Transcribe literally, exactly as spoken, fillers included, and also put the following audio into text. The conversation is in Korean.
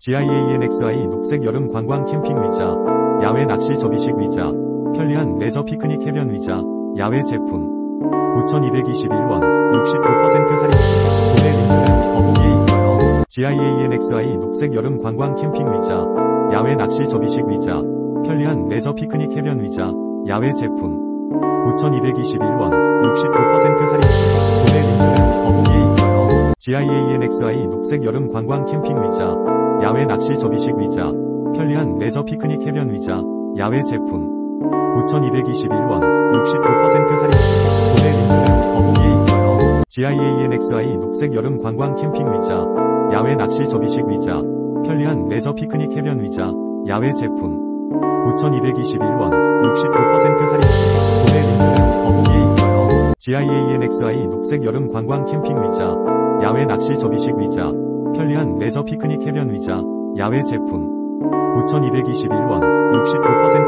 지아이에이엔엑스아이 녹색 여름 관광 캠핑 의자, 야외 낚시 접이식 의자, 편리한 레저 피크닉 해변 의자, 야외 제품. 구천이백이십일 원, 육십구 퍼센트 할인 중. 구매 링크는 더보기에 있어요. 지아이에이엔엑스아이 녹색 여름 관광 캠핑 의자, 야외 낚시 접이식 의자, 편리한 레저 피크닉 해변 의자, 야외 제품. 구천이백이십일 원, 육십구 퍼센트 할인 중. 구매 링크는 더보기에 있어요. 지아이에이엔엑스아이 녹색 여름 관광 캠핑 의자, 야외 낚시 접이식 의자, 편리한 레저 피크닉 해변 의자, 야외 제품. 구천이백이십일 원, 육십구 퍼센트 할인 중. 구매 링크는 더보기에 있어요. 지아이에이엔엑스아이 녹색 여름 관광 캠핑 의자, 야외 낚시 접이식 의자, 편리한 레저 피크닉 해변 의자, 야외 제품. 구천이백이십일 원, 육십구 퍼센트 할인 중. 구매 링크는 더보기에 있어요. 지아이에이엔엑스아이 녹색 여름 관광 캠핑 의자, 야외 낚시 접이식 의자, 편리한 레저 피크닉 해변 의자, 야외 제품. 구천이백이십일 원, 육십구 퍼센트